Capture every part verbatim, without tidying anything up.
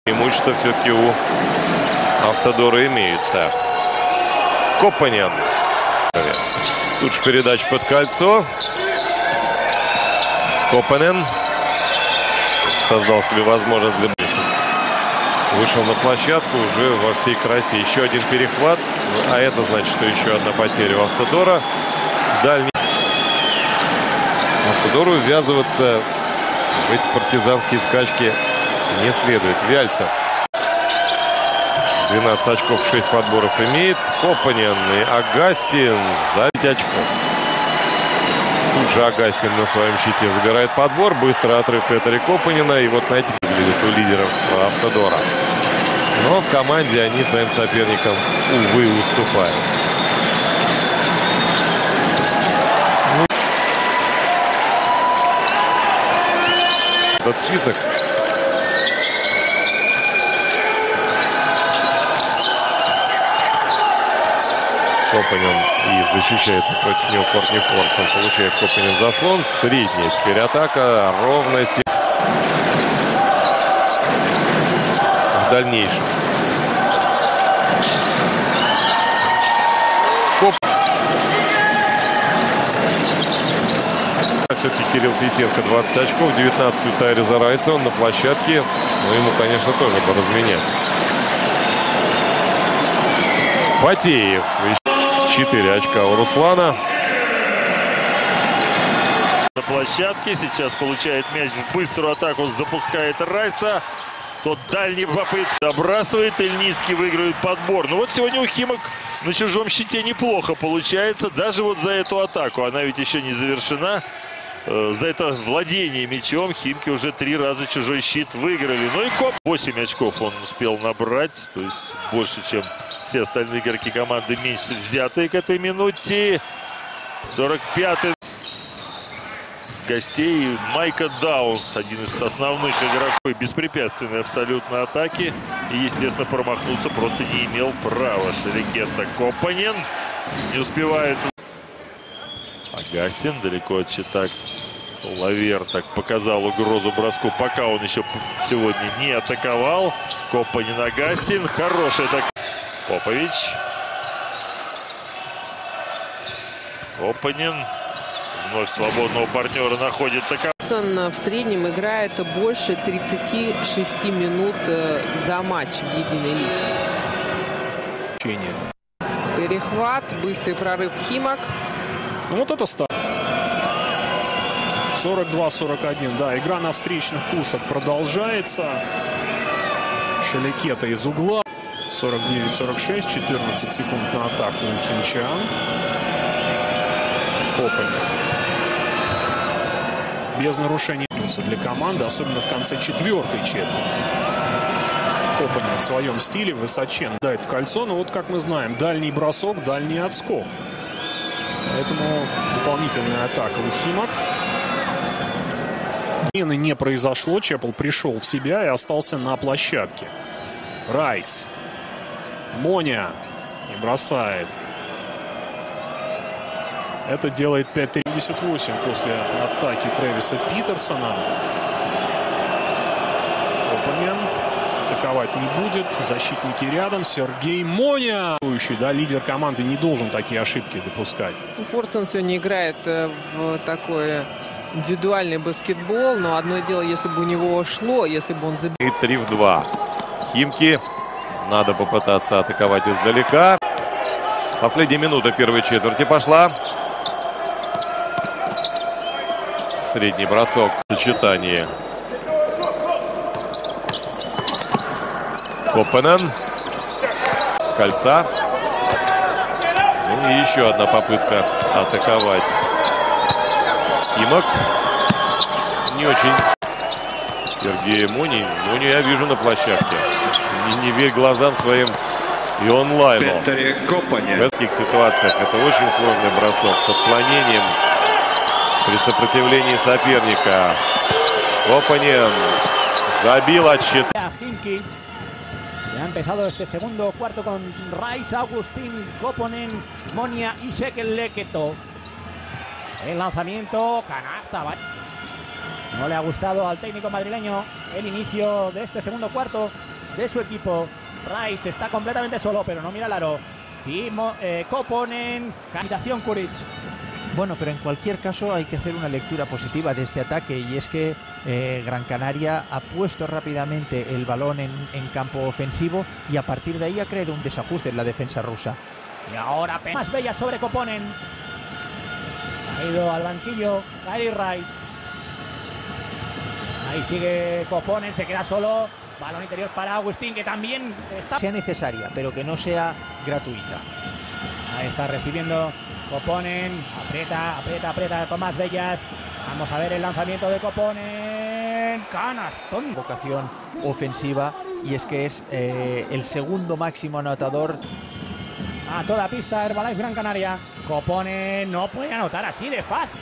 Преимущества все-таки у Автодора имеются. Копанен. Тут же передача под кольцо. Копанен создал себе возможность для... Вышел на площадку уже во всей красе. Еще один перехват. А это значит, что еще одна потеря у Автодора. Дальний. Автодору ввязываться в эти партизанские скачки не следует. Вяльцев. двенадцать очков, шесть подборов имеет. Копанен и Агастин за пять очков. Тут же Агастин на своем щите забирает подбор. Быстро отрыв Петри Копанена. И вот на этих выглядит у лидеров Автодора. Но в команде они своим соперникам, увы, уступают. Этот список. Копанен и защищается против него Кортни Форсон. Получает Копанен заслон. Средняя теперь атака. Ровность. В дальнейшем. Коп. Все-таки Кирилл Фисенко двадцать очков. девятнадцать у Тайреза Райса. Он на площадке. Но ему, конечно, тоже бы разменять. Фатеев. четыре очка у Руслана. На площадке сейчас получает мяч в быструю атаку. Запускает Райса. Тот дальний попытка добрасывает. Ильницкий выигрывает подбор. Ну вот сегодня у Химок на чужом щите неплохо получается. Даже вот за эту атаку. Она ведь еще не завершена. За это владение мячом Химки уже три раза чужой щит выиграли. Ну и Коп. восемь очков он успел набрать. То есть больше, чем все остальные игроки команды, меньше взятые к этой минуте. сорок пятый. Гостей Майка Даунс, один из основных игроков беспрепятственной абсолютно атаки. И, естественно, промахнуться просто не имел права. Шерикетта. Копанен не успевает. Агастин далеко от щита. Лавер так показал угрозу броску, пока он еще сегодня не атаковал. Копанен, Агастин. Хорошая атака. Попович. Копанен. Вновь свободного партнера находит. В среднем играет больше тридцати шести минут за матч в единой лиге. Перехват, быстрый прорыв Химок. Ну вот это старт. сорок два сорок один. Да, игра на встречных курсах продолжается. Шеликета из угла. сорок девять сорок шесть. четырнадцать секунд на атаку у химчан. Копанен. Без нарушений для команды, особенно в конце четвертой четверти. Копанен в своем стиле высоченно дает в кольцо, но вот как мы знаем, дальний бросок, дальний отскок. Поэтому дополнительная атака у Химок. Смены не произошло, Чепел пришел в себя и остался на площадке. Райс. Моня. И бросает. Это делает пять тридцать восемь после атаки Трэвиса Питерсона. Копанен атаковать не будет. Защитники рядом. Сергей Моня. Да, лидер команды не должен такие ошибки допускать. Форсон сегодня играет в такой индивидуальный баскетбол. Но одно дело, если бы у него шло, если бы он забил. И три в два. Химки. Надо попытаться атаковать издалека. Последняя минута первой четверти пошла. Средний бросок в сочетании. Копанен. С кольца. Ну и еще одна попытка атаковать. Химок. Не очень. Сергей Муни. Муню я вижу на площадке. Не, не верь глазам своим и онлайну. В таких ситуациях это очень сложный бросок с отклонением при сопротивлении соперника. Копанен забил от щита. Ya ha empezado este segundo cuarto con Rice, Agustín, Koppanen, Monia y Shekeleketo. El lanzamiento, canasta. No le ha gustado al técnico madrileño el inicio de este segundo cuarto. de su equipo. Rice está completamente solo, pero no mira el aro. Sí, eh, Koponen, candidación Kuric. Bueno, pero en cualquier caso hay que hacer una lectura positiva de este ataque, y es que eh, Gran Canaria ha puesto rápidamente el balón en, en campo ofensivo, y a partir de ahí ha creado un desajuste en la defensa rusa. Y ahora más bella sobre Koponen. Ha ido al banquillo Kyrie Rice. Ahí sigue Koponen, se queda solo. Balón interior para Agustín, que también está... Sea necesaria, pero que no sea gratuita. Ahí está recibiendo Koponen. Aprieta, aprieta, aprieta Tomás Bellas. Vamos a ver el lanzamiento de Koponen. Canastón. Vocación ofensiva, y es que es eh, el segundo máximo anotador. A toda pista Herbalife Gran Canaria. Koponen no puede anotar así de fácil.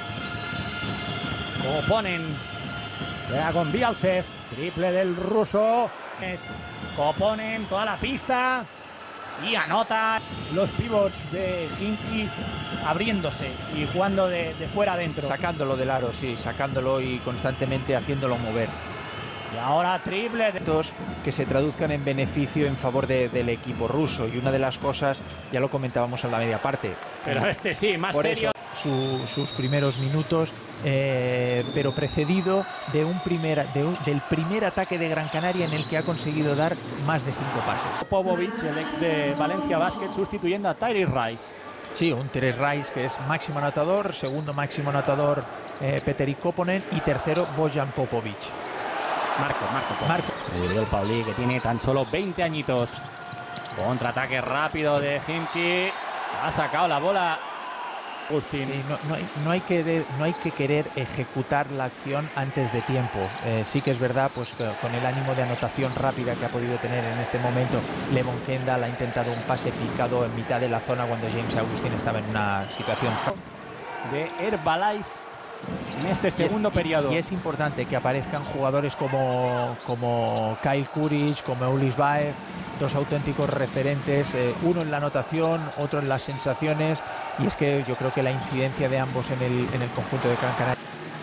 Koponen. Juega con Bialsev. Triple del ruso. Koponen toda la pista. Y anota. Los pivots de Khimki abriéndose y jugando de, de fuera adentro. Sacándolo del aro, sí, sacándolo y constantemente haciéndolo mover. Y ahora triple de... que se traduzcan en beneficio en favor de, del equipo ruso. Y una de las cosas, ya lo comentábamos en la media parte. Pero este sí, más Por serio. Eso, su, sus primeros minutos, eh, pero precedido de un primer, de un, del primer ataque de Gran Canaria, en el que ha conseguido dar más de cinco pases. Popovic, el ex de Valencia Basket, sustituyendo a Tyree Rice. Sí, un Tyree Rice que es máximo anotador, segundo máximo anotador eh, Petteri Koponen, y tercero Bojan Popovic. Marco, Marco, Marco. El Pauli, que tiene tan solo veinte añitos. Contraataque rápido de Khimki. Ha sacado la bola Agustín. Sí, no, no, hay, no, hay que de, no hay que querer ejecutar la acción antes de tiempo. Eh, sí que es verdad, pues con el ánimo de anotación rápida que ha podido tener en este momento, Levon Kendall ha intentado un pase picado en mitad de la zona cuando James Agustín estaba en una situación de Herbalife en este segundo y es, periodo. Y es importante que aparezcan jugadores como, como Kyle Kuric, como Ulis Baev, dos auténticos referentes, eh, uno en la anotación, otro en las sensaciones, y es que yo creo que la incidencia de ambos en el, en el conjunto de Gran Canaria.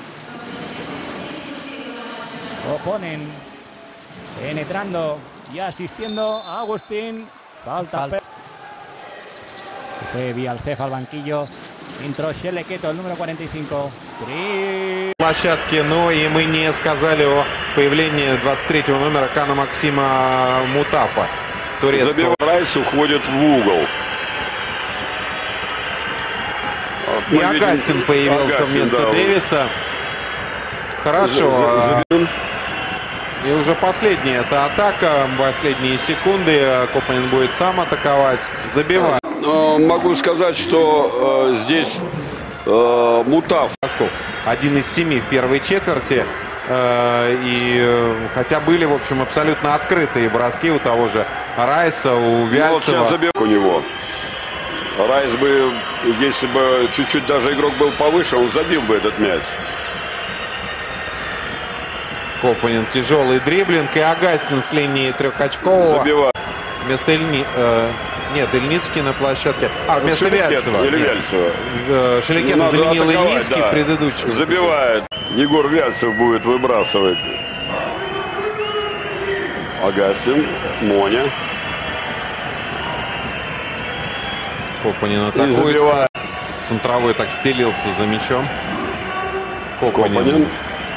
Oponen penetrando y asistiendo a Agustín. Falta. Falta. Fue Bialsev al banquillo. Entró Шелекето, el número cuarenta y cinco. Три. Площадке, но и мы не сказали о появлении двадцать третьего номера Кана Максима Мутафа. Турецкого. Райс уходит в угол. И Агастин появился Агастин, вместо да, Дэвиса. Хорошо. И уже последняя это атака. Последние секунды. Копанин будет сам атаковать. Забивать. Могу сказать, что э, здесь э, Мутаф. Один из семи в первой четверти. Э, и э, хотя были, в общем, абсолютно открытые броски у того же Райса, у Вяльцева. Ну, забег у него. Райс бы, если бы чуть-чуть даже игрок был повыше, он забил бы этот мяч. Копанин тяжелый дриблинг. И Агастин с линии трехочкового. Забивает. Вместо Ильни... Э, нет, Ильницкий на площадке. А, вместо Вяльцева. Или Вяльцева. Шелекето заменил Ильницкий да. предыдущий. Забивает. Егор Вяльцев будет выбрасывать. Агастин, Моня. Копанин атакует. Центровой так стелился за мячом. Копанин. Копанин.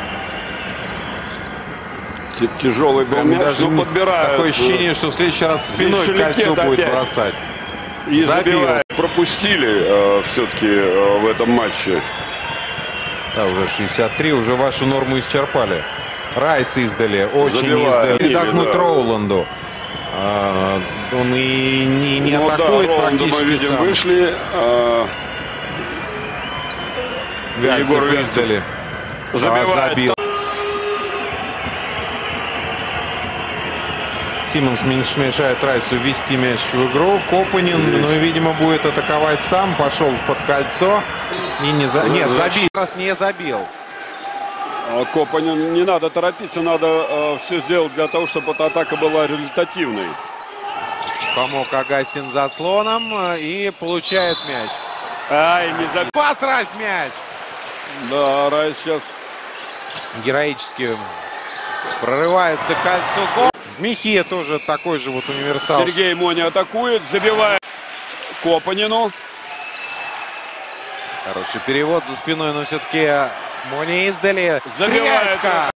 Тяжелый был мяч, но подбирают. Такое ощущение, что в следующий раз спиной к кольцу будет опять бросать. И забивает. Пропустили э, все-таки э, в этом матче. Да, уже шестьдесят три, уже вашу норму исчерпали. Райс издали, очень забивает. издали. Передохнуть да. Роуланду. А, он и не, не ну, атакует да, практически мы видим, сам. Вышли. А... Вяльцев Егор Вяльцев издали. Забивает. Да, забил. Симмонс мешает Райсу ввести мяч в игру. Копанин, ну и, видимо, будет атаковать сам. Пошел под кольцо. И не за... Нет, забил. Раз не забил. Копанин, не надо торопиться, надо э, все сделать для того, чтобы эта атака была результативной. Помог Агастин заслоном и получает мяч. Ай, не забил. Пас, Райс, мяч. Да, Райс сейчас героически прорывается к кольцу. Михея тоже такой же вот универсал. Сергей Моня атакует, забивает Копанину. Хороший перевод за спиной, но все-таки Моня издали. Забивает. Тряпка.